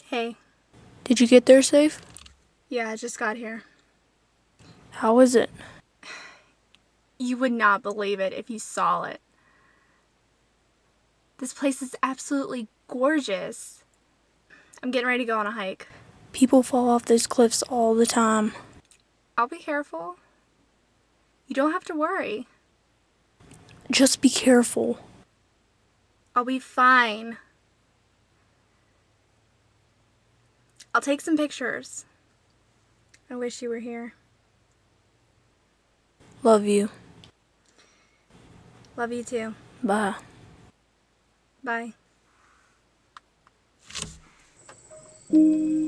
Hey. Did you get there safe? Yeah, I just got here. How is it? You would not believe it if you saw it. This place is absolutely gorgeous. I'm getting ready to go on a hike. People fall off those cliffs all the time. I'll be careful. You don't have to worry. Just be careful. I'll be fine. I'll take some pictures. I wish you were here. Love you. Love you too. Bye. Bye.